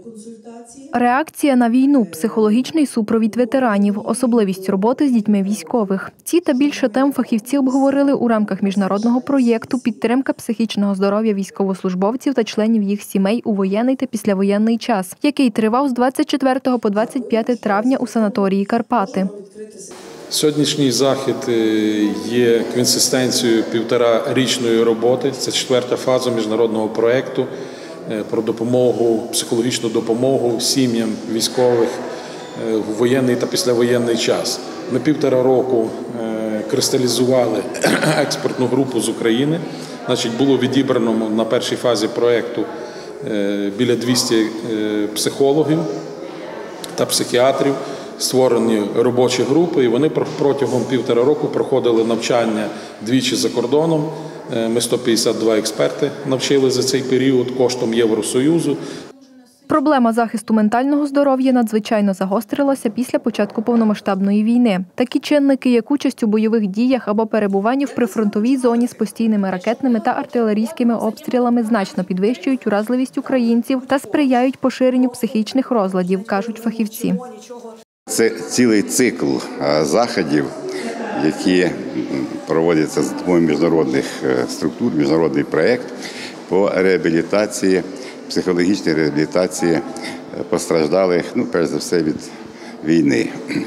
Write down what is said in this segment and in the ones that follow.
Реакція на війну, психологічний супровід ветеранів, особливість роботи з дітьми військових. Ці та більше тем фахівці обговорили у рамках міжнародного проєкту «Підтримка психічного здоров'я військовослужбовців та членів їх сімей у воєнний та післявоєнний час», який тривав з 24 по 25 травня у санаторії «Карпати». Сьогоднішній захід є консистенцією півторарічної роботи. Це 4-та фаза міжнародного проєкту про допомогу, психологічну допомогу сім'ям військових в воєнний та післявоєнний час. Ми 1,5 року кристалізували експертну групу з України. Було відібрано на першій фазі проєкту біля 200 психологів та психіатрів. Створені робочі групи, і вони протягом 1,5 року проходили навчання двічі за кордоном. Ми 152 експерти навчили за цей період коштом Євросоюзу. Проблема захисту ментального здоров'я надзвичайно загострилася після початку повномасштабної війни. Такі чинники, як участь у бойових діях або перебування в прифронтовій зоні з постійними ракетними та артилерійськими обстрілами, значно підвищують уразливість українців та сприяють поширенню психічних розладів, кажуть фахівці. Це цілий цикл заходів, які проводяться за допомогою міжнародних структур, міжнародний проєкт по реабілітації, психологічній реабілітації постраждалих, перш за все, від війни.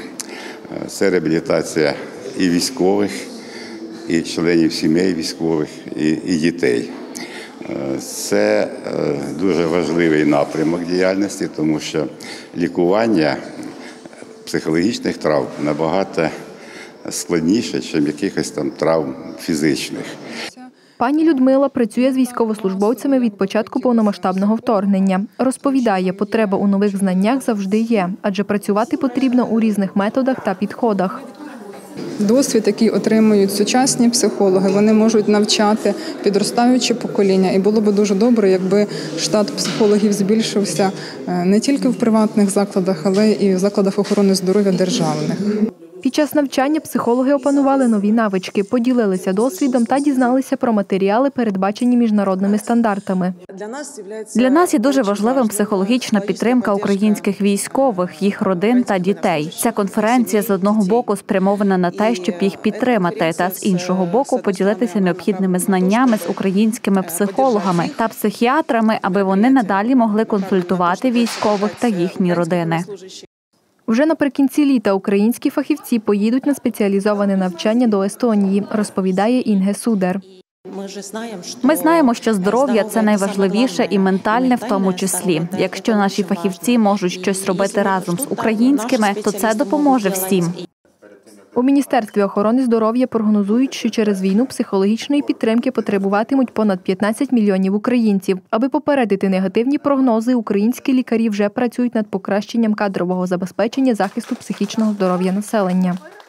Це реабілітація і військових, і членів сімей військових, і дітей. Це дуже важливий напрямок діяльності, тому що лікування психологічних травм набагато складніше, ніж якихось там травм фізичних. Пані Людмила працює з військовослужбовцями від початку повномасштабного вторгнення. Розповідає, потреба у нових знаннях завжди є, адже працювати потрібно у різних методах та підходах. Досвід, який отримують сучасні психологи, вони можуть навчати підростаюче покоління. І було б дуже добре, якби штат психологів збільшився не тільки в приватних закладах, але і в закладах охорони здоров'я державних. Під час навчання психологи опанували нові навички, поділилися досвідом та дізналися про матеріали, передбачені міжнародними стандартами. Для нас є дуже важливим психологічна підтримка українських військових, їх родин та дітей. Ця конференція з одного боку спрямована на те, щоб їх підтримати, та з іншого боку поділитися необхідними знаннями з українськими психологами та психіатрами, аби вони надалі могли консультувати військових та їхні родини. Вже наприкінці літа українські фахівці поїдуть на спеціалізоване навчання до Естонії, розповідає Інге Судер. Ми знаємо, що здоров'я – це найважливіше і ментальне в тому числі. Якщо наші фахівці можуть щось робити разом з українськими, то це допоможе всім. У Міністерстві охорони здоров'я прогнозують, що через війну психологічної підтримки потребуватимуть понад 15 мільйонів українців. Аби попередити негативні прогнози, українські лікарі вже працюють над покращенням кадрового забезпечення захисту психічного здоров'я населення.